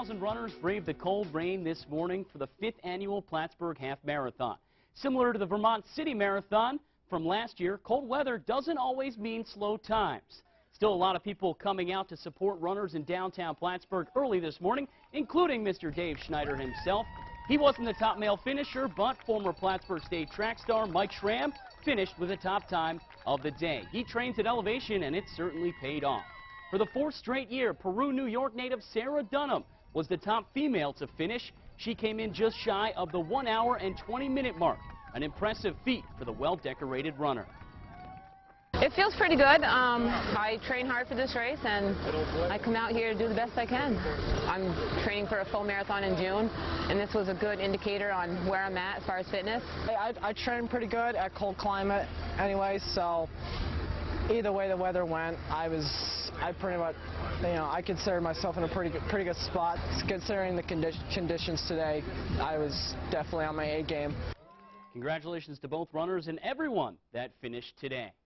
2,000 runners braved the cold rain this morning for the 5th annual Plattsburgh Half Marathon. Similar to the Vermont City Marathon from last year, cold weather doesn't always mean slow times. Still a lot of people coming out to support runners in downtown Plattsburgh early this morning, including Mr. Dave Schneider himself. He wasn't the top male finisher, but former Plattsburgh State track star Mike Schramm finished with the top time of the day. He trains at elevation, and it certainly paid off. For the 4th straight year, Peru, New York native Sarah Dunham was the top female to finish. She came in just shy of the 1 hour and 20-minute mark, an impressive feat for the well-decorated runner. It feels pretty good. I train hard for this race, and I come out here to do the best I can. I'm training for a full marathon in June, and this was a good indicator on where I'm at as far as fitness. I train pretty good at cold climate anyway, so either way the weather went, I pretty much, I consider myself in a pretty good spot. Considering the conditions today, I was definitely on my A game. Congratulations to both runners and everyone that finished today.